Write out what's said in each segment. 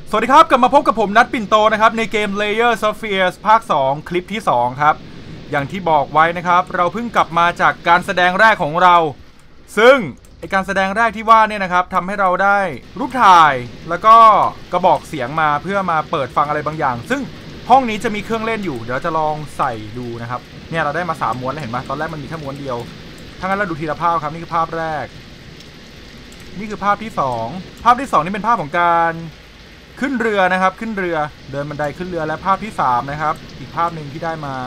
สวัสดีครับกลับมาพบกับผมนัทปิ่นโตนะครับในเกม Layers of Fears ภาค 2 คลิปที่ 2 ครับอย่างที่บอกไว้นะครับเราเพิ่งกลับมาจากการแสดงแรกของเราซึ่งการแสดงแรกที่ว่าเนี่ยนะครับทำให้เราได้รูปถ่ายแล้วก็กระบอกเสียงมาเพื่อมาเปิดฟังอะไรบางอย่างซึ่งห้องนี้จะมีเครื่องเล่นอยู่เดี๋ยวจะลองใส่ดูนะครับเนี่ยเราได้มา3ม้วนแล้วเห็นไหมตอนแรกมันมีแค่ม้วนเดียวถ้างั้นเราดูทีละภาพครับนี่คือภาพแรกนี่คือภาพที่2ภาพที่2นี่เป็นภาพของการขึ้นเรือนะครับขึ้นเรือเดินบันไดขึ้นเรือและภาพที่3นะครับอีกภาพหนึ่งที่ได้มา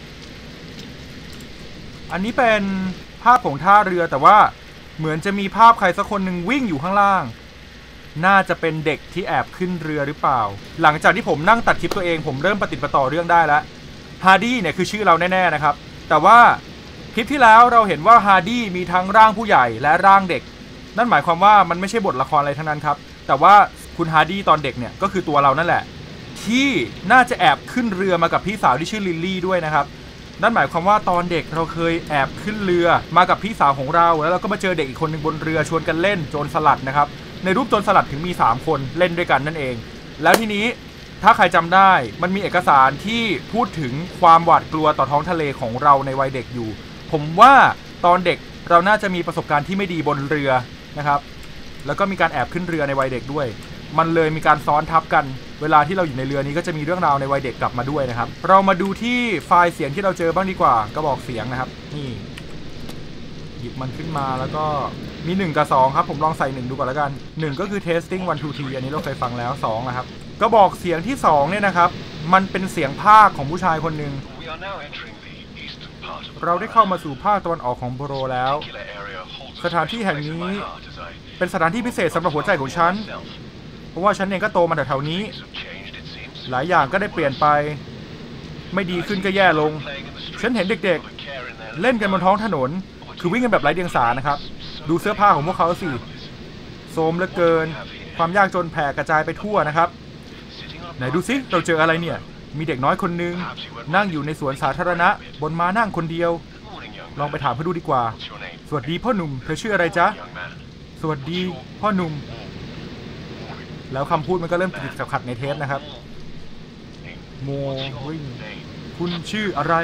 อันนี้เป็นภาพของท่าเรือแต่ว่าเหมือนจะมีภาพใครสักคนหนึ่งวิ่งอยู่ข้างล่างน่าจะเป็นเด็กที่แอบขึ้นเรือหรือเปล่าหลังจากที่ผมนั่งตัดคลิปตัวเองผมเริ่มปฏิดประต่อเรื่องได้แล้วฮาร์ดี้เนี่ยคือชื่อเราแน่ๆนะครับแต่ว่าคลิปที่แล้วเราเห็นว่าฮาร์ดี้มีทั้งร่างผู้ใหญ่และร่างเด็กนั่นหมายความว่ามันไม่ใช่บทละครอะไรทั้งนั้นครับแต่ว่าคุณฮาร์ดี้ตอนเด็กเนี่ยก็คือตัวเรานั่นแหละที่น่าจะแอบขึ้นเรือมากับพี่สาวที่ชื่อลิลลี่ด้วยนะครับนั่นหมายความว่าตอนเด็กเราเคยแอบขึ้นเรือมากับพี่สาวของเราแล้วเราก็มาเจอเด็กอีกคนหนึ่งบนเรือชวนกันเล่นโจรสลัดนะครับในรูปโจรสลัดถึงมี3คนเล่นด้วยกันนั่นเองแล้วทีนี้ถ้าใครจำได้มันมีเอกสารที่พูดถึงความหวาดกลัวต่อท้องทะเลของเราในวัยเด็กอยู่ผมว่าตอนเด็กเราน่าจะมีประสบการณ์ที่ไม่ดีบนเรือนะครับแล้วก็มีการแอบขึ้นเรือในวัยเด็กด้วยมันเลยมีการซ้อนทับกันเวลาที่เราอยู่ในเรือนี้ก็จะมีเรื่องราวในวัยเด็กกลับมาด้วยนะครับเรามาดูที่ไฟล์เสียงที่เราเจอบ้างดีกว่ากระบอกเสียงนะครับนี่หยิบมันขึ้นมาแล้วก็มี1กับ2ครับผมลองใส่1ดูก่อนแล้วกัน1ก็คือ testing 1 2 3อันนี้เราเคยฟังแล้ว2นะครับกระบอกเสียงที่2เนี่ยนะครับมันเป็นเสียงภาคของผู้ชายคนหนึ่งเราได้เข้ามาสู่ภาคตะวันออกของโบโรแล้วสถานที่แห่งนี้เป็นสถานที่พิเศษสำหรับหัวใจของฉันเพราะว่าฉันเองก็โตมาแถวๆนี้หลายอย่างก็ได้เปลี่ยนไปไม่ดีขึ้นก็แย่ลงฉันเห็นเด็กๆเล่นกันบนท้องถนนคือวิ่งกันแบบไร้เดียงสานะครับดูเสื้อผ้าของพวกเขาสิโทรมเหลือเกินความยากจนแผ่กระจายไปทั่วนะครับไหนดูสิเราเจออะไรเนี่ยมีเด็กน้อยคนนึงนั่งอยู่ในสวนสาธารณะบนม้านั่งคนเดียวลองไปถามเขาดูดีกว่าสวัสดีพ่อหนุ่มเธอชื่ออะไรจ๊ะสวัสดีพ่อหนุ่มแล้วคำพูดมันก็เริ่มติดขัดในเทปนะครับโมริงคุณชื่ออะไร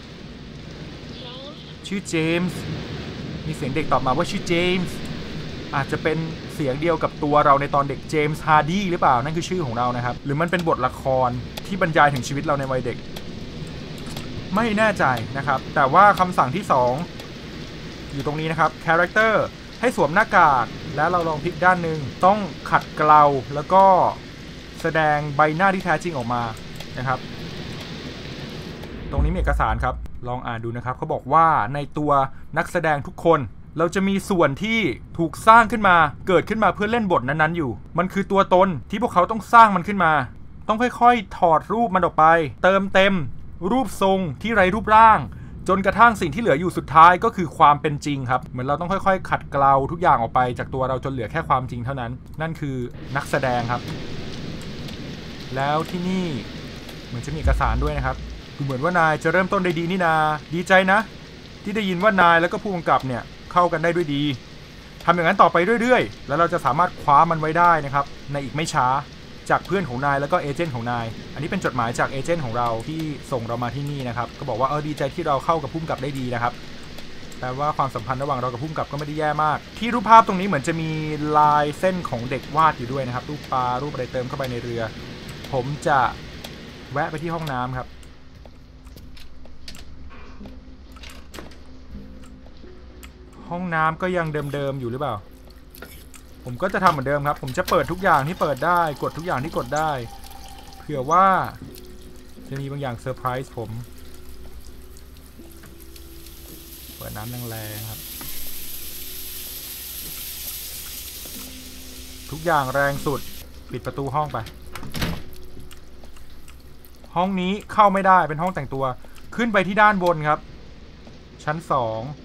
ชื่อเจมส์มีเสียงเด็กตอบมาว่าชื่อเจมส์อาจจะเป็นเสียงเดียวกับตัวเราในตอนเด็กเจมส์ฮาร์ดี้หรือเปล่านั่นคือชื่อของเรานะครับหรือมันเป็นบทละครที่บรรยายถึงชีวิตเราในวัยเด็กไม่แน่ใจนะครับแต่ว่าคำสั่งที่2อยู่ตรงนี้นะครับ character ให้สวมหน้ากากแล้วเราลองพลิกด้านหนึ่งต้องขัดเกลาแล้วก็แสดงใบหน้าที่แท้จริงออกมานะครับตรงนี้มีเอกสารครับลองอ่านดูนะครับเขาบอกว่าในตัวนักแสดงทุกคนเราจะมีส่วนที่ถูกสร้างขึ้นมาเกิดขึ้นมาเพื่อเล่นบทนั้นๆอยู่มันคือตัวตนที่พวกเขาต้องสร้างมันขึ้นมาต้องค่อยๆถอดรูปมันออกไปเติมเต็มรูปทรงที่ไร้รูปร่างจนกระทั่งสิ่งที่เหลืออยู่สุดท้ายก็คือความเป็นจริงครับเหมือนเราต้องค่อยๆขัดเกลาทุกอย่างออกไปจากตัวเราจนเหลือแค่ความจริงเท่านั้นนั่นคือนักแสดงครับแล้วที่นี่เหมือนจะมีเอกสารด้วยนะครับดูเหมือนว่านายจะเริ่มต้นได้ดีนี่นาดีใจนะที่ได้ยินว่านายแล้วก็ผู้กำกับเนี่ยเข้ากันได้ด้วยดีทำอย่างนั้นต่อไปเรื่อยๆแล้วเราจะสามารถคว้ามันไว้ได้นะครับในอีกไม่ช้าจากเพื่อนของนายแล้วก็เอเจนต์ของนายอันนี้เป็นจดหมายจากเอเจนต์ของเราที่ส่งเรามาที่นี่นะครับก็บอกว่าดีใจที่เราเข้ากับผู้กำกับได้ดีนะครับแต่ว่าความสัมพันธ์ระหว่างเรากับผู้กำกับก็ไม่ได้แย่มากที่รูปภาพตรงนี้เหมือนจะมีลายเส้นของเด็กวาดอยู่ด้วยนะครับรูปปลารูปอะไรเติมเข้าไปในเรือผมจะแวะไปที่ห้องน้ำครับห้องน้ำก็ยังเดิมๆอยู่หรือเปล่าผมก็จะทำเหมือนเดิมครับผมจะเปิดทุกอย่างที่เปิดได้กดทุกอย่างที่กดได้เผื่อว่าจะมีบางอย่างเซอร์ไพรส์ผมเปิดน้ำแรงๆครับทุกอย่างแรงสุดปิดประตูห้องไปห้องนี้เข้าไม่ได้เป็นห้องแต่งตัวขึ้นไปที่ด้านบนครับชั้น2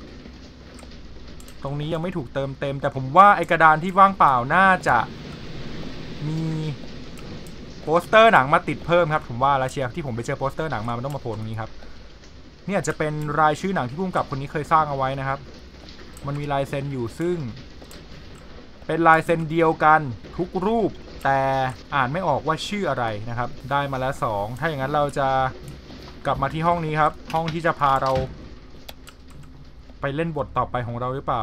ตรงนี้ยังไม่ถูกเติมเต็มแต่ผมว่าไอกระดานที่ว่างเปล่าน่าจะมีโปสเตอร์หนังมาติดเพิ่มครับผมว่าแล้วเชียร์ที่ผมไปเจอโปสเตอร์หนังมามันต้องมาโผล่ตรงนี้ครับนี่อาจจะเป็นรายชื่อหนังที่ผู้กำกับคนนี้เคยสร้างเอาไว้นะครับมันมีลายเซ็นอยู่ซึ่งเป็นลายเซ็นเดียวกันทุกรูปแต่อ่านไม่ออกว่าชื่ออะไรนะครับได้มาแล้ว2ถ้าอย่างนั้นเราจะกลับมาที่ห้องนี้ครับห้องที่จะพาเราไปเล่นบทต่อไปของเราหรือเปล่า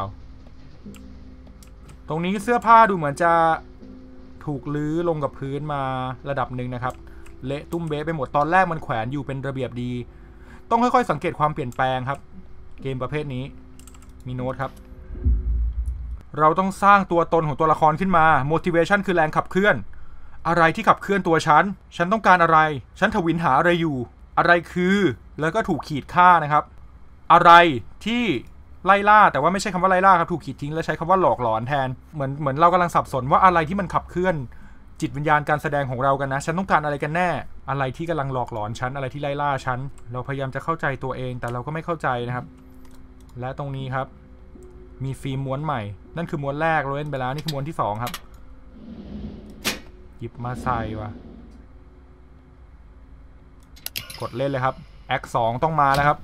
ตรงนี้เสื้อผ้าดูเหมือนจะถูกลื้อลงกับพื้นมาระดับหนึ่งนะครับเละตุ้มเบ๊ะไปหมดตอนแรกมันแขวนอยู่เป็นระเบียบดีต้องค่อยๆสังเกตความเปลี่ยนแปลงครับเกมประเภทนี้มีโน้ตครับเราต้องสร้างตัวตนของตัวละครขึ้นมา motivation คือแรงขับเคลื่อนอะไรที่ขับเคลื่อนตัวฉันต้องการอะไรฉันทวินหาอะไรอยู่อะไรคือแล้วก็ถูกขีดค่านะครับอะไรที่ไล่ล่าแต่ว่าไม่ใช่คำว่าไล่ล่าครับถูกขีดทิ้งแล้วใช้คำว่าหลอกหลอนแทนเหมือนเรากำลังสับสนว่าอะไรที่มันขับเคลื่อนจิตวิญญาณการแสดงของเรากันนะฉันต้องการอะไรกันแน่อะไรที่กำลังหลอกหลอนฉันอะไรที่ไล่ล่าฉันเราพยายามจะเข้าใจตัวเองแต่เราก็ไม่เข้าใจนะครับและตรงนี้ครับมีฟิล์มม้วนใหม่นั่นคือม้วนแรกเราเล่นไปแล้วนี่คือม้วนที่2ครับหยิบมาใส่ว่ะกดเล่นเลยครับแอค2ต้องมาแล้วครับ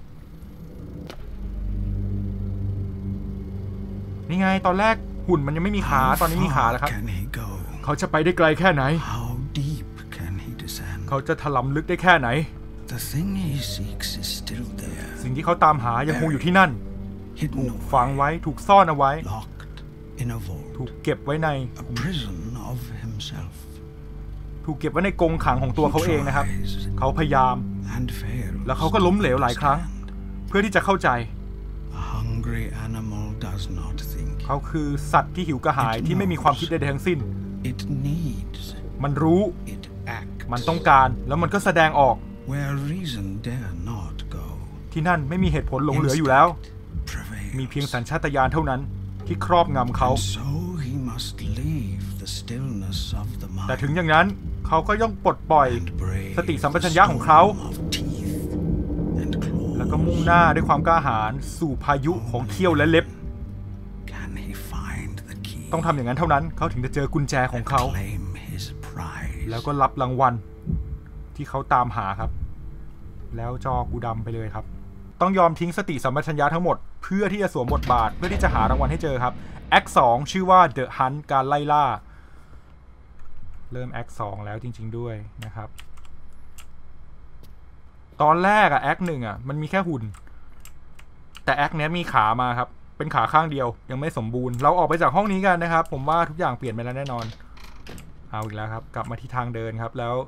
นี่ไงตอนแรกหุ่นมันยังไม่มีขาตอนนี้มีขาแล้วครับเขาจะไปได้ไกลแค่ไหนเขาจะถลำลึกได้แค่ไหนสิ่งที่เขาตามหายังคงอยู่ที่นั่นถูกฝังไว้ถูกซ่อนเอาไว้ถูกเก็บไว้ในกรงขังของตัวเขาเองนะครับเขาพยายามแล้วเขาก็ล้มเหลวหลายครั้งเพื่อที่จะเข้าใจเขาคือสัตว์ที่หิวกระหายที่ไม่มีความคิดใดๆทั้งสิ้นมันรู้มันต้องการแล้วมันก็แสดงออกที่นั่นไม่มีเหตุผลหลงเหลืออยู่แล้วมีเพียงสัญชาตญาณเท่านั้นที่ครอบงำเขาแต่ถึงอย่างนั้นเขาก็ย่อมปลดปล่อยสติสัมปชัญญะของเขาแล้วก็มุ่งหน้าด้วยความกล้าหาญสู่พายุของเขี้ยวและเล็บต้องทำอย่างนั้นเท่านั้นเขาถึงจะเจอกุญแจของเขาแล้วก็รับรางวัลที่เขาตามหาครับแล้วจอกูดำไปเลยครับต้องยอมทิ้งสติสัมปชัญญะทั้งหมดเพื่อที่จะสวมบทบาทเพื่อที่จะหารางวัลให้เจอครับแอค2ชื่อว่า The Hunt การไล่ล่าเริ่มแอค2แล้วจริงๆด้วยนะครับตอนแรกอะแอค1อะมันมีแค่หุ่นแต่แอคเนี้ยมีขามาครับเป็นขาข้างเดียวยังไม่สมบูรณ์เราออกไปจากห้องนี้กันนะครับผมว่าทุกอย่างเปลี่ยนไปแล้วแน่นอนเอาอีกแล้วครับกลับมาที่ทางเดินครับแล้ว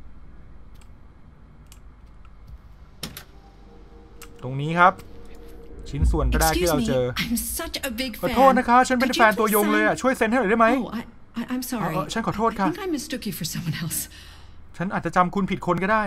ตรงนี้ครับชิ้นส่วนแรกที่เราเจอขอโทษนะคะฉันเป็นแฟนตัวยงเลยอ่ะช่วยเซ็นให้หน่อยได้ไหมฉันขอโทษค่ะฉันอาจจะจำคุณผิดคนก็ได้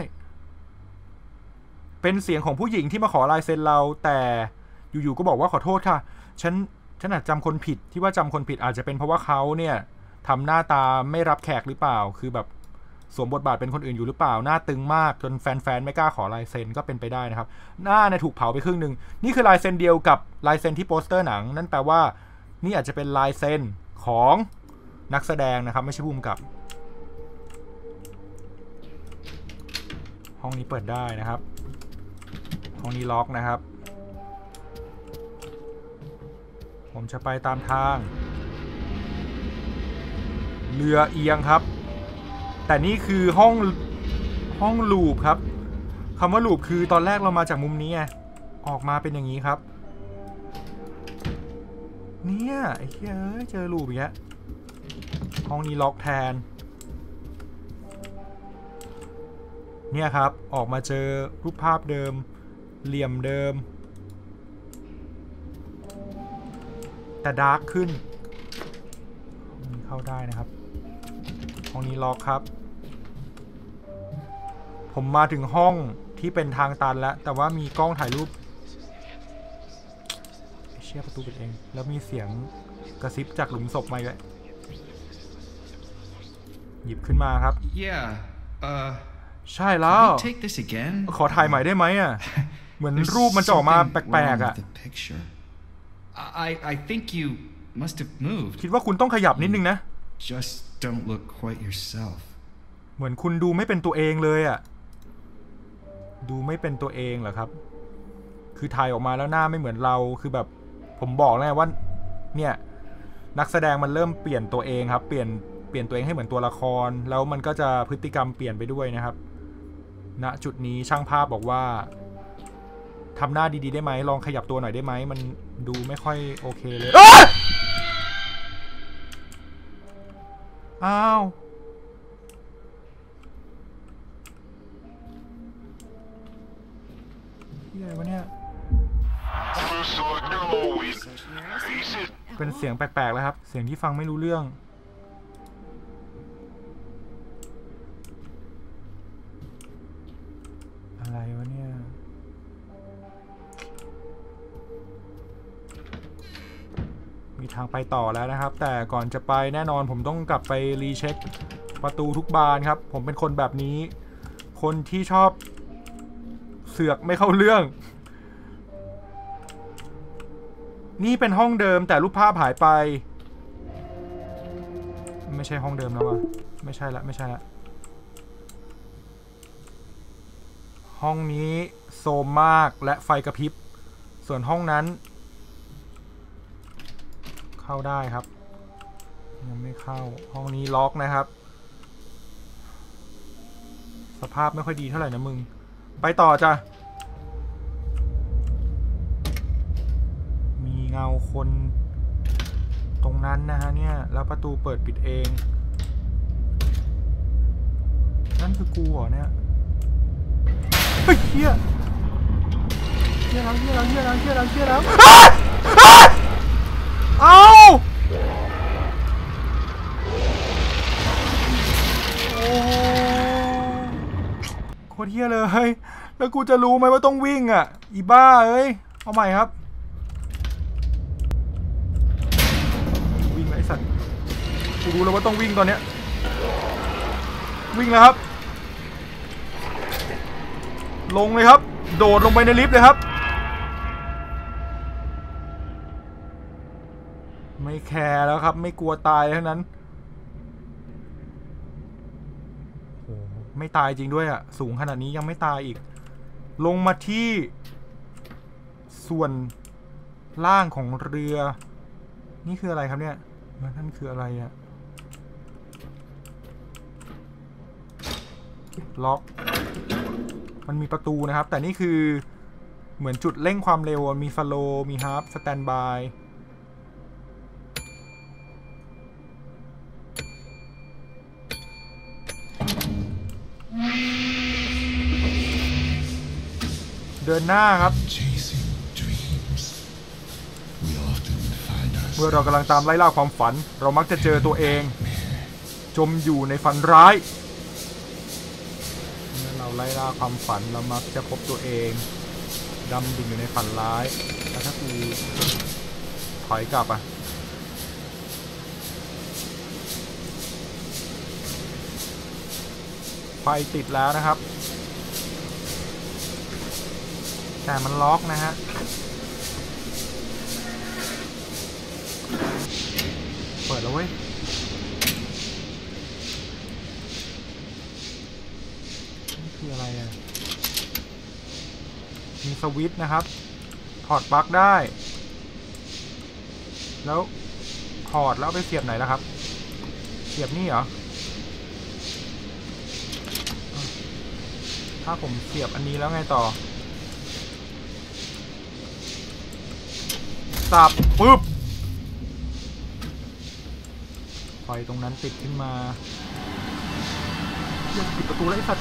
เป็นเสียงของผู้หญิงที่มาขอลายเซ็นเราแต่อยู่ๆก็บอกว่าขอโทษค่ะฉันอาจจำคนผิดที่ว่าจำคนผิดอาจจะเป็นเพราะว่าเขาเนี่ยทำหน้าตาไม่รับแขกหรือเปล่าคือแบบสวมบทบาทเป็นคนอื่นอยู่หรือเปล่าหน้าตึงมากจนแฟนๆไม่กล้าขอลายเซ็นก็เป็นไปได้นะครับหน้าเนี่ยถูกเผาไปครึ่งนึงนี่คือลายเซ็นเดียวกับลายเซ็นที่โปสเตอร์หนังนั่นแปลว่านี่อาจจะเป็นลายเซ็นของนักแสดงนะครับไม่ใช่ผู้กำกับห้องนี้เปิดได้นะครับห้องนี้ล็อกนะครับผมจะไปตามทางเรือเอียงครับแต่นี่คือห้องลูปครับคำว่าลูปคือตอนแรกเรามาจากมุมนี้ไงออกมาเป็นอย่างนี้ครับเนี่ยไอ้เหี้ยเจอลูปอย่างเงี้ยห้องนี้ล็อกแทนเนี่ยครับออกมาเจอรูปภาพเดิมเหลี่ยมเดิมแต่ดาร์กขึ้นห้องนี้เข้าได้นะครับห้องนี้ล็อกครับผมมาถึงห้องที่เป็นทางตันแล้วแต่ว่ามีกล้องถ่ายรูปเชี่ยประตูปิดเองแล้วมีเสียงกระซิบจากหลุมศพมาเลยหยิบขึ้นมาครับใช่แล้วขอถ่ายใหม่ได้ไหมอ่ะเหมือนรูปมันจะออกมาแปลกๆอ่ะคิดว่าคุณต้องขยับนิดนึงนะเหมือนคุณดูไม่เป็นตัวเองเลยอ่ะดูไม่เป็นตัวเองเหรอครับคือถ่ายออกมาแล้วหน้าไม่เหมือนเราคือแบบผมบอกแล้วว่าเนี่ยนักแสดงมันเริ่มเปลี่ยนตัวเองครับเปลี่ยนเปลี่ยนตัวเองให้เหมือนตัวละครแล้วมันก็จะพฤติกรรมเปลี่ยนไปด้วยนะครับณจุดนี้ช่างภาพบอกว่าทำหน้าดีๆได้ไหมลองขยับตัวหน่อยได้ไหมมันดูไม่ค่อยโอเคเลยอ้าวที่อะไรวะเนี่ยเป็นเสียงแปลกๆแล้วครับเสียงที่ฟังไม่รู้เรื่องอะไรวะเนี่ยมีทางไปต่อแล้วนะครับแต่ก่อนจะไปแน่นอนผมต้องกลับไปรีเช็คประตูทุกบานครับผมเป็นคนแบบนี้คนที่ชอบเสือกไม่เข้าเรื่องนี่เป็นห้องเดิมแต่รูปภาพหายไปไม่ใช่ห้องเดิมแล้ววะไม่ใช่ละห้องนี้โซมมากและไฟกระพริบส่วนห้องนั้นเข้าได้ครับยังไม่เข้าห้องนี้ล็อกนะครับสภาพไม่ค่อยดีเท่าไหร่นะมึงไปต่อจ้ะมีเงาคนตรงนั้นนะฮะเนี่ยแล้วประตูเปิดปิดเองนั่นคือกูเหรอเนี่ยเฮ้ยเฮียแล้วเอาโอ้โคตรเฮียเลยแล้วกูจะรู้ไหมว่าต้องวิ่งอ่ะอีบ้าเอ้ยเอาใหม่ครับวิ่งไอ้สัตว์กูรู้แล้วว่าต้องวิ่งตอนเนี้ยวิ่งแล้วครับลงเลยครับโดดลงไปในลิฟต์เลยครับไม่แคร์แล้วครับไม่กลัวตายเท่านั้นโอ้ไม่ตายจริงด้วยอ่ะสูงขนาดนี้ยังไม่ตายอีกลงมาที่ส่วนล่างของเรือนี่คืออะไรครับเนี่ยนั่นคืออะไรอ่ะล็อกมันมีประตูนะครับแต่นี่คือเหมือนจุดเร่งความเร็วมีสโลว์มีฮาร์ปสแตนบายเดินหน้าครับเมื่อเรากำลังตามไล่ล่าความฝันเรามักจะเจอตัวเองจมอยู่ในฝันร้ายเมื่อเราไล่ล่าความฝันเรามักจะพบตัวเองดำดิ่งอยู่ในฝันร้ายแล้วถ้ากูถอยกลับอ่ะไฟติดแล้วนะครับแต่มันล็อกนะฮะเปิดแล้วเว้ยนี่คืออะไรอ่ะมีสวิตช์นะครับถอดปลั๊กได้แล้วถอดแล้วไปเสียบไหนล่ะครับเสียบนี่เหรอถ้าผมเสียบอันนี้แล้วไงต่อสับปึ๊บไฟตรงนั้นติดขึ้นมายังปิดประตูแล้วไอ้สัตว์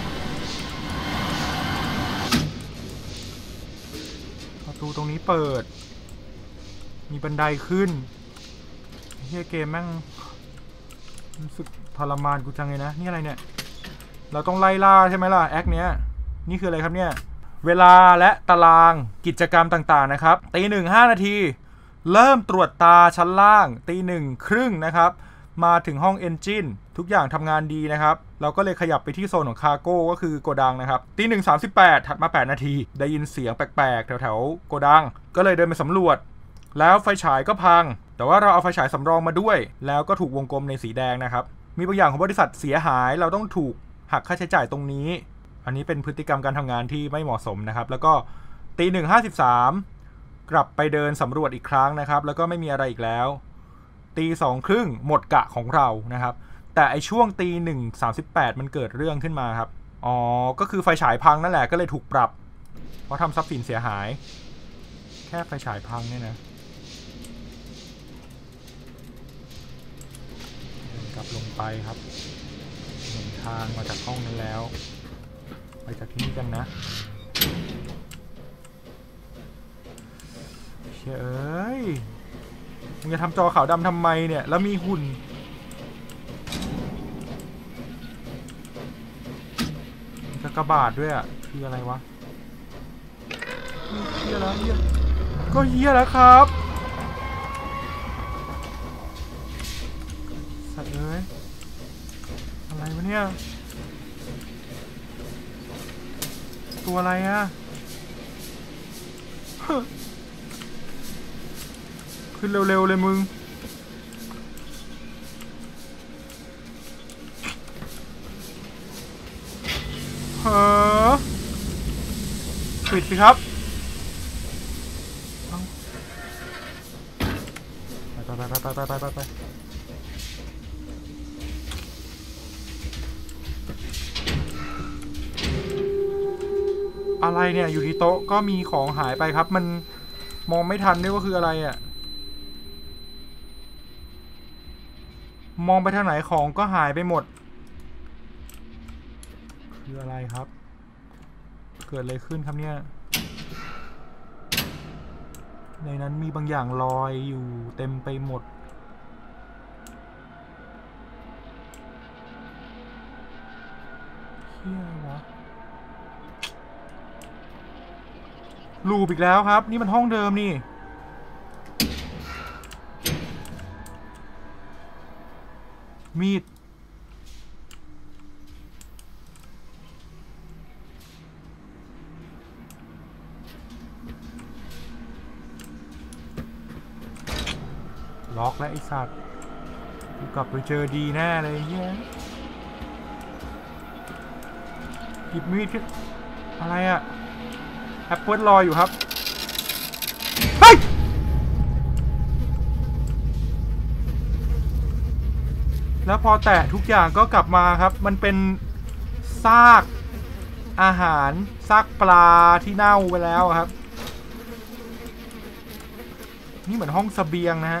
ประตูตรงนี้เปิดมีบันไดขึ้นเฮียเกมแม่งรู้สึกทรมานกูจังเลยนะนี่อะไรเนี่ยเราต้องไล่ล่าใช่ไหมล่ะแอคเนี้ยนี่คืออะไรครับเนี่ยเวลาและตารางกิจกรรมต่างๆนะครับตี 1:05 นาทีเริ่มตรวจตาชั้นล่างตี 1:30 นะครับมาถึงห้องเอนจินทุกอย่างทำงานดีนะครับเราก็เลยขยับไปที่โซนของคาร์โก้ก็คือโกดังนะครับตี 1:38 ถัดมา8นาทีได้ยินเสียงแปลกๆแถวๆโกดังก็เลยเดินไปสำรวจแล้วไฟฉายก็พังแต่ว่าเราเอาไฟฉายสำรองมาด้วยแล้วก็ถูกวงกลมในสีแดงนะครับมีบางอย่างของบริษัทเสียหายเราต้องถูกหักค่าใช้จ่ายตรงนี้อันนี้เป็นพฤติกรรมการทำงานที่ไม่เหมาะสมนะครับแล้วก็ตี 1:53 กลับไปเดินสำรวจอีกครั้งนะครับแล้วก็ไม่มีอะไรอีกแล้วตีสองครึ่งหมดกะของเรานะครับแต่ไอช่วงตี1:38มันเกิดเรื่องขึ้นมาครับอ๋อก็คือไฟฉายพังนั่นแหละก็เลยถูกปรับเพราะทำทรัพย์สินเสียหายแค่ไฟฉายพังเนี่ยนะเดินกลับลงไปครับเห็นทางมาจากห้องนั้นแล้วไปจากที่นี่กันนะเอ้ยมึงจะทำจอขาวดำทำไมเนี่ยแล้วมีหุ่นมีกระบาดด้วยอ่ะคืออะไรวะเฮียแล้วเฮียก็เฮียแล้วครับสัตว์เอ้ยอะไรวะเนี่ยตัวอะไรอ่ะขึ้นเร็วๆเลยมึงปิดสิครับไปอะไรเนี่ยอยู่ที่โต๊ะก็มีของหายไปครับมันมองไม่ทันด้วยว่าคืออะไรอ่ะมองไปทางไหนของก็หายไปหมดคืออะไรครับเกิดอะไรขึ้นครับเนี่ยในนั้นมีบางอย่างลอยอยู่เต็มไปหมดเฮียอะไรวะลูปอีกแล้วครับนี่มันห้องเดิมนี่มีดล็อกและไอสัตว์กูกลับไปเจอดีแน่เลยเฮียหยิบมีดขึ้นอะไรอะแอปเปิลลอยอยู่ครับเฮ้ยแล้วพอแตะทุกอย่างก็กลับมาครับมันเป็นซากอาหารซากปลาที่เน่าไปแล้วครับนี่เหมือนห้องเสบียงนะฮะ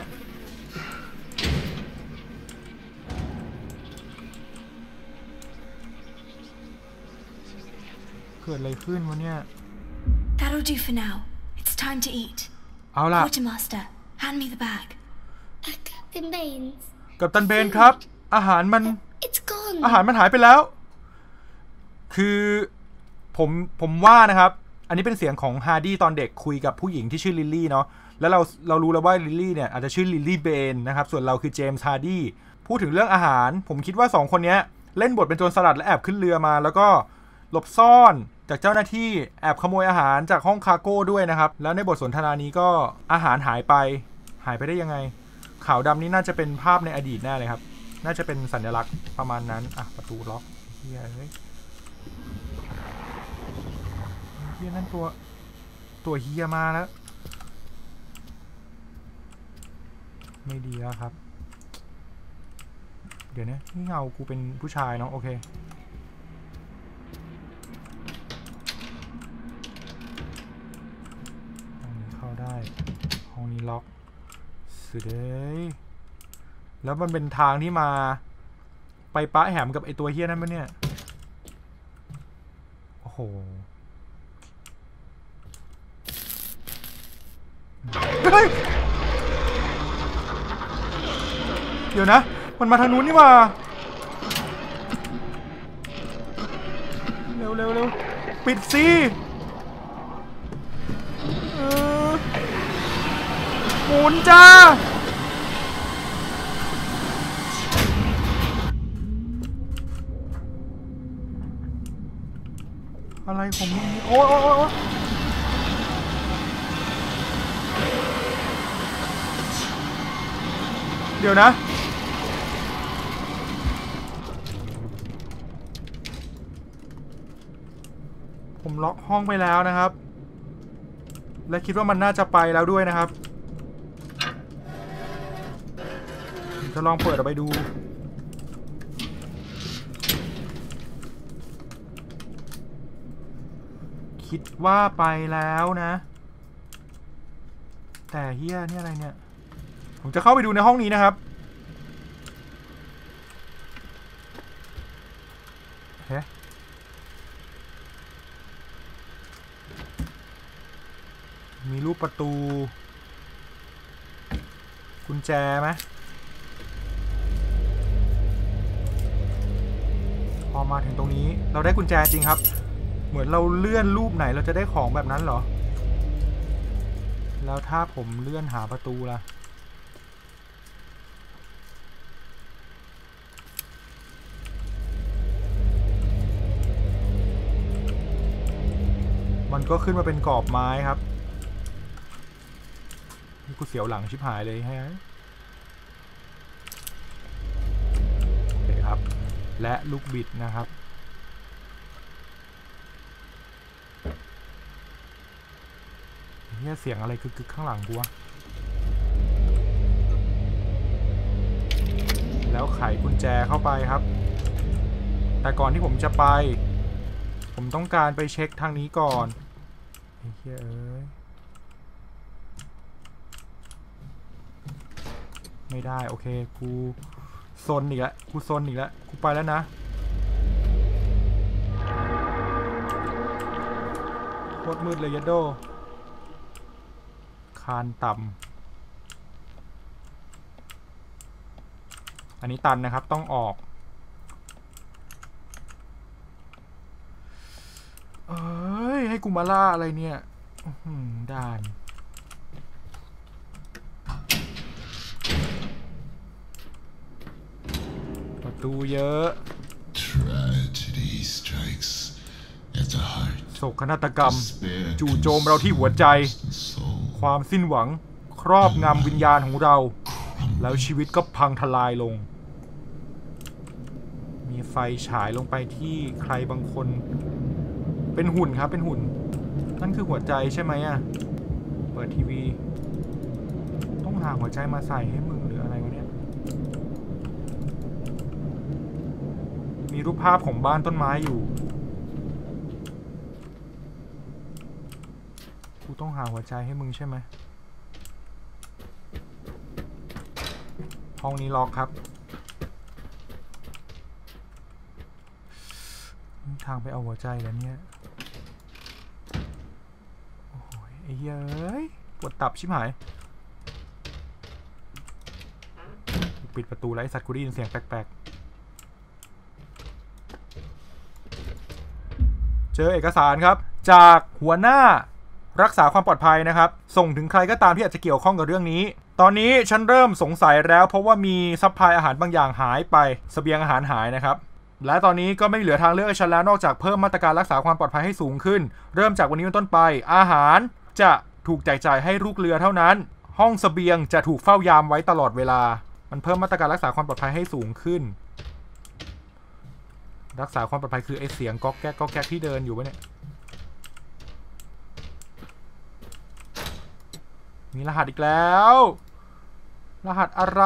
เกิดอะไรขึ้นวะเนี่ย That'll do for now. It's time to eat. เอาล่ะ Quartermaster, hand me the bag. Captain Baines. กัปตันเบนครับอาหารมัน It's gone. อาหารมันหายไปแล้วคือผมว่านะครับอันนี้เป็นเสียงของฮาร์ดี้ตอนเด็กคุยกับผู้หญิงที่ชื่อลิลลี่เนาะแล้วเรารู้แล้วว่าลิลลี่เนี่ยอาจจะชื่อลิลลี่เบนนะครับส่วนเราคือเจมส์ฮาร์ดี้พูดถึงเรื่องอาหารผมคิดว่า2คนนี้เล่นบทเป็นโจรสลัดและแอบขึ้นเรือมาแล้วก็หลบซ่อนจากเจ้าหน้าที่แอบขโมยอาหารจากห้องคาร์โก้ด้วยนะครับแล้วในบทสนทนานี้ก็อาหารหายไปได้ยังไงขาวดำนี้น่าจะเป็นภาพในอดีตแน่เลยครับน่าจะเป็นสัญลักษณ์ประมาณนั้นอ่ะประตูล็อกเฮียเฮ้ยเฮียนั่นตัวเฮียมาแล้วไม่ดีแล้วครับเดี๋ยวนะนี่เงากูเป็นผู้ชายเนาะโอเคห้องนี้เข้าได้ห้องนี้ล็อกสุดเลยแล้วมันเป็นทางที่มาไปปะแหมกับไอตัวเฮียนั่นมั้ยเนี่ยโอ้โหเฮ้ยเดี๋ยวนะมันมาทางนู้นนี่ว่าเร็วปิดสิหมุนจ้าอะไรของมึงโอ้เดี๋ยวนะผมล็อกห้องไปแล้วนะครับและคิดว่ามันน่าจะไปแล้วด้วยนะครับจะลองเปิดออกไปดูคิดว่าไปแล้วนะแต่เฮียนี่อะไรเนี่ยผมจะเข้าไปดูในห้องนี้นะครับเฮ้มีรูปประตูกุญแจไหมพอมาถึงตรงนี้เราได้กุญแจจริงครับเหมือนเราเลื่อนรูปไหนเราจะได้ของแบบนั้นเหรอแล้วถ้าผมเลื่อนหาประตูล่ะมันก็ขึ้นมาเป็นกรอบไม้ครับนี่กูเสียวหลังชิบหายเลยฮะโอเคครับและลูกบิดนะครับเนี่ยเสียงอะไรกึกๆข้างหลังกูวะแล้วไขกุญแจเข้าไปครับแต่ก่อนที่ผมจะไปผมต้องการไปเช็คทางนี้ก่อนไอ้เหี้ยเอ้ยไม่ได้โอเคกูซนอีกแล้วกูซนอีกแล้วกูไปแล้วนะโคตรมืดเลยยัดโดคานต่ำอันนี้ตันนะครับต้องออกเอ้ยให้กูมาล่าอะไรเนี่ยด่านประตูเยอะโศกนาฏกรรมจู่โจมเราที่หัวใจความสิ้นหวังครอบงำวิญญาณของเราแล้วชีวิตก็พังทลายลงมีไฟฉายลงไปที่ใครบางคนเป็นหุ่นครับเป็นหุ่นนั่นคือหัวใจใช่ไหมอ่ะเปิดทีวีต้องหาหัวใจมาใส่ให้มึงหรืออะไรวะเนี่ยมีรูปภาพของบ้านต้นไม้อยู่กูต้องหาหัวใจให้มึงใช่ไหมห้องนี้ล็อกครับทางไปเอาหัวใจแล้วเนี่ยโอ้ยไอ้เฮ้ยปวดตับชิบหายปิดประตูแล้วไอ้สัตว์กูได้ยินเสียงแปลกๆเจอเอกสารครับจากหัวหน้ารักษาความปลอดภัยนะครับส่งถึงใครก็ตามที่อาจจะเกี่ยวข้องกับเรื่องนี้ตอนนี้ฉันเริ่มสงสัยแล้วเพราะว่ามีซัพพลายอาหารบางอย่างหายไปเสบียงอาหารหายนะครับและตอนนี้ก็ไม่เหลือทางเลือกให้ฉันแล้วนอกจากเพิ่มมาตรการรักษาความปลอดภัยให้สูงขึ้นเริ่มจากวันนี้เป็นต้นไปอาหารจะถูกแจกจ่ายให้ลูกเรือเท่านั้นห้องเสบียงจะถูกเฝ้ายามไว้ตลอดเวลามันเพิ่มมาตรการรักษาความปลอดภัยให้สูงขึ้นรักษาความปลอดภัยคือไอเสียงก๊อกแก๊กก๊อกแก๊กที่เดินอยู่วะเนี่ยมีรหัสอีกแล้วรหัสอะไร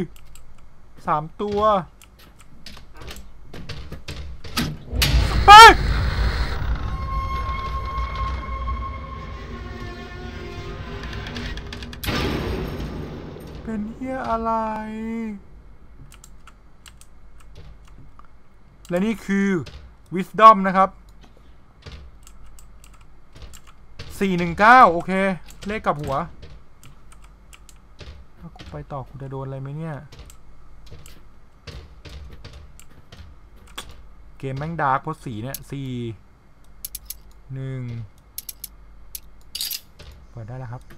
3 ตัวเฮ้ยเป็นเหี้ยอะไรและนี่คือ Wisdom นะครับ419โอเคเลขกับหัวถ้ากูไปต่อกูจะโดนอะไรไหมเนี่ยเกมแม่งดาร์กเพราะสีเนี่ย4 1เปิดได้แล้วครับ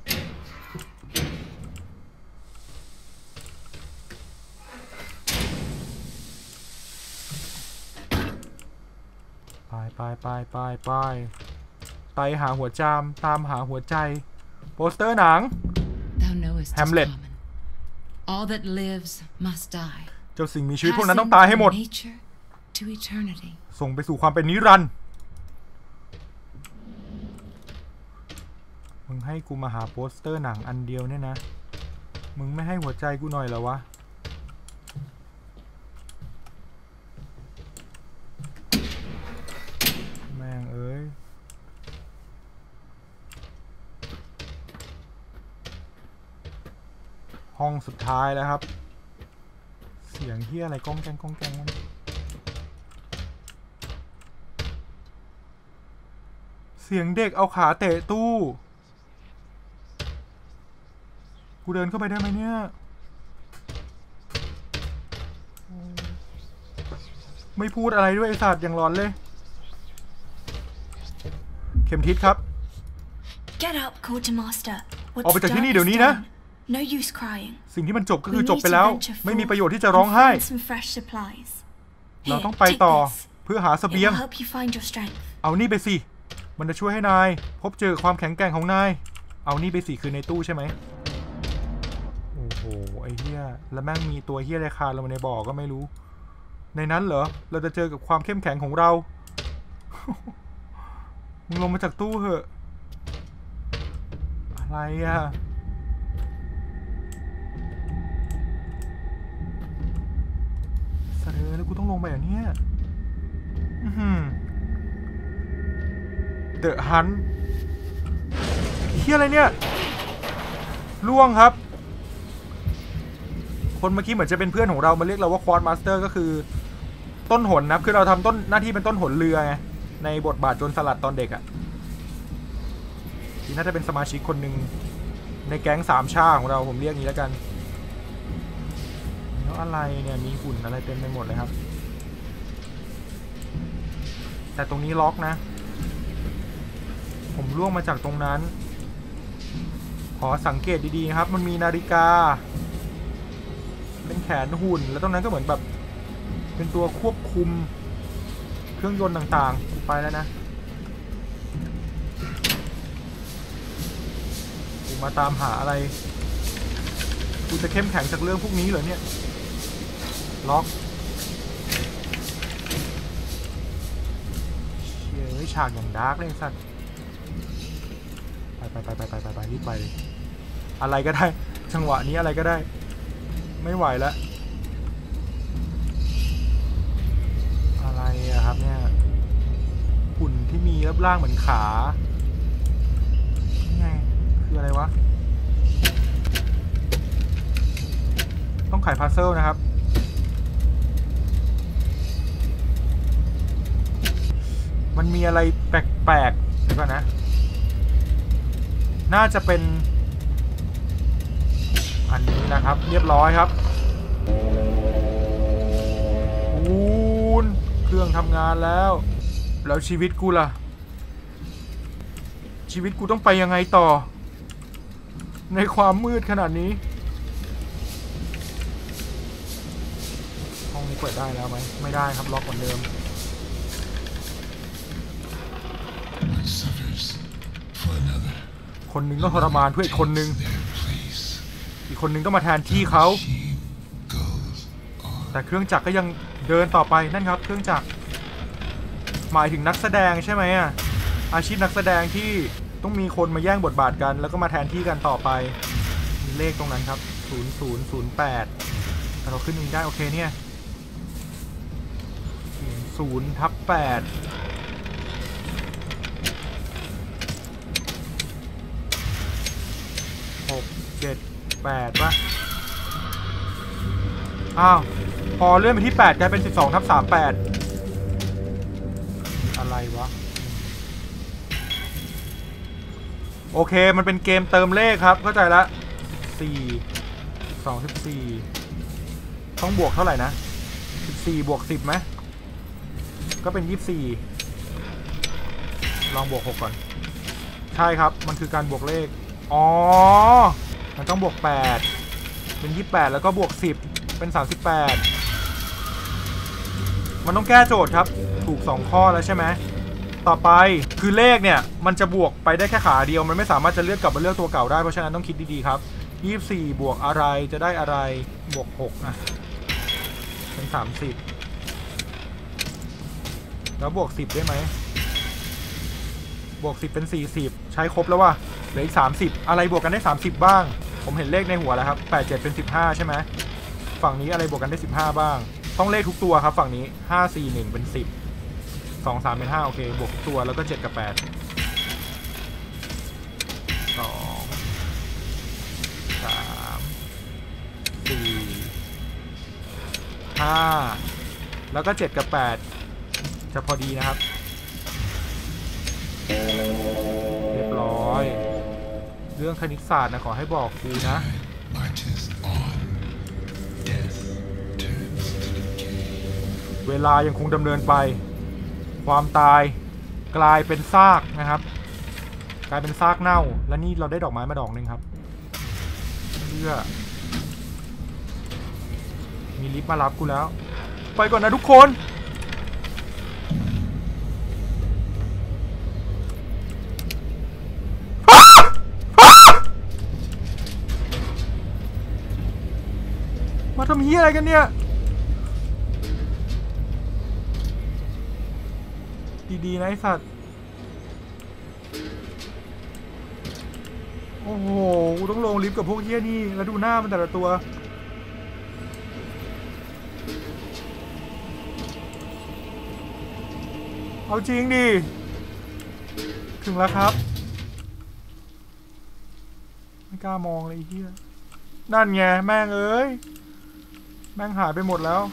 ไปไต่หาหัวจามตามหาหัวใจโปสเตอร์หนังแฮมเล็ตเจ้าสิ่งมีชีวิตพวกนั้นต้องตายให้หมดส่งไปสู่ความเป็นนิรันดร์มึงให้กูมาหาโปสเตอร์หนังอันเดียวเนี่ยนะมึงไม่ให้หัวใจกูหน่อยเหรอวะห้องสุดท้ายแล้วครับเสียงเฮียอะไรก้องแกงก้องแกงวะเสียงเด็กเอาขาเตะตู้กูเดินเข้าไปได้ไหมเนี่ยไม่พูดอะไรด้วยไอ้สัตว์อย่างร้อนเลยเข็มทิศครับ Get up, Quartermaster. ออกไปจากที่นี่เดี๋ยวนี้นะ No use crying. สิ่งที่มันจบก็คือจบไปแล้วไม่มีประโยชน์ที่จะร้องไห้ เราต้องไปต่อเพื่อหาเสบียงเอานี่ไปสิมันจะช่วยให้นายพบเจอความแข็งแกร่งของนายเอานี่ไปสิคือในตู้ใช่ไหมโอ้โหไอ้เหี้ยแล้วแม่งมีตัวเหี้ยอะไรคาลงมาในบ่อก็ไม่รู้ในนั้นเหรอเราจะเจอกับความเข้มแข็งของเรา มึงลงมาจากตู้เหอะอะไรอะสะเทือนแล้วกูต้องลงไปอย่างเนี้ยเดอะฮันเฮียอะไรเนี่ยล่วงครับคนเมื่อกี้เหมือนจะเป็นเพื่อนของเรามาเรียกเราว่าควอดมาสเตอร์ก็คือต้นหนนะคือเราทำต้นหน้าที่เป็นต้นหนเรือไงในบทบาทโจรสลัดตอนเด็กอะที่น่าจะเป็นสมาชิกคนหนึ่งในแก๊งสามชาของเราผมเรียกงี้แล้วกันแล้วอะไรเนี่ยมีหุ่นอะไรเต็มไปหมดเลยครับแต่ตรงนี้ล็อกนะผมล่วงมาจากตรงนั้นขอสังเกตดีๆนะครับมันมีนาฬิกาเป็นแขนหุ่นแล้วตรงนั้นก็เหมือนแบบเป็นตัวควบคุมเครื่องยนต์ต่างๆไปแล้วนะกูมาตามหาอะไรกูจะเข้มแข็งจากเรื่องพวกนี้เหรอเนี่ยล็อกเฮ้ยฉากอย่างดาร์กเลยสัตว์ไปรีบไปเลยอะไรก็ได้จังหวะนี้อะไรก็ได้ไม่ไหวแล้วอะไรอะครับเนี่ยหุ่นที่มีรูปร่างเหมือนขาไงคืออะไรวะต้องไขพัซเซิลนะครับมันมีอะไรแปลกๆเดี๋ยวก่อนนะน่าจะเป็นอันนี้นะครับเรียบร้อยครับเครื่องทำงานแล้วชีวิตกูล่ะชีวิตกูต้องไปยังไงต่อในความมืดขนาดนี้ห้องนี้เปิดได้แล้วไหมไม่ได้ครับล็อกเหมือนเดิมคนหนึ่งต้องทรมานเพื่ออีกคนหนึ่งต้องมาแทนที่เขาแต่เครื่องจักรก็ยังเดินต่อไปนั่นครับเครื่องจักรหมายถึงนักแสดงใช่ไหมอ่ะอาชีพนักแสดงที่ต้องมีคนมาแย่งบทบาทกันแล้วก็มาแทนที่กันต่อไปมีเลขตรงนั้นครับ0008เราขึ้นนี้ได้โอเคเนี่ย0/88ป่ะอ้าวพอเลื่อนไปที่8กลายเป็น12/38อะไรวะโอเคมันเป็นเกมเติมเลขครับเข้าใจละ4 14ต้องบวกเท่าไหร่นะ14บวก10ไหมก็เป็น24ลองบวก6ก่อนใช่ครับมันคือการบวกเลขอ๋อมันต้องบวก8เป็น28แล้วก็บวก10เป็น38มันต้องแก้โจทย์ครับถูก2ข้อแล้วใช่ไหมต่อไปคือเลขเนี่ยมันจะบวกไปได้แค่ขาเดียวมันไม่สามารถจะเลือกกลับมาเลือกตัวเก่าได้เพราะฉะนั้นต้องคิดดีๆครับ24บวกอะไรจะได้อะไรบวก6นะเป็น30แล้วบวก10ได้ไหมบวก10เป็น40ใช้ครบแล้วว่ะเหลืออีก30อะไรบวกกันได้30บ้างผมเห็นเลขในหัวแล้วครับ87เป็น15ใช่ไหมฝั่งนี้อะไรบวกกันได้15บ้างต้องเลขทุกตัวครับฝั่งนี้5 4 1เป็น10 2 3เป็น5โอเคบวกทุกตัวแล้วก็7กับ8 2 3 5แล้วก็7กับ8จะพอดีนะครับเรียบร้อยเรื่องคณิตศาสตร์นะขอให้บอกครูนะเวลายังคงดำเนินไปความตายกลายเป็นซากนะครับกลายเป็นซากเน่าและนี่เราได้ดอกไม้มาดอกหนึ่งครับเพื่อมีลิฟต์มารับกูแล้วไปก่อนนะทุกคนมาทำเหี้ยอะไรกันเนี่ยดีๆนะไอ้สัตว์โอ้โหกูต้องลงลิฟต์กับพวกเหี้ยนี่แล้วดูหน้ามันแต่ละตัวเอาจริงดิถึงแล้วครับไม่กล้ามองเลยไอ้เหี้ยนั่นไงแม่งเอ้ยแม่งหายไปหมดแล้ว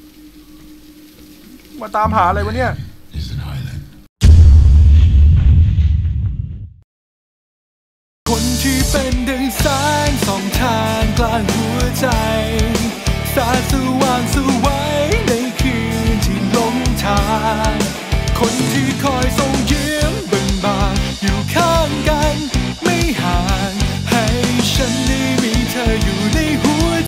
มาตามหาอะไรวะเนี่ยคนที่เป็นดังแสงส่องทางกลางหัวใจสาดสว่างสวยในคืนที่หลงทางคนที่คอยส่งยิ้ม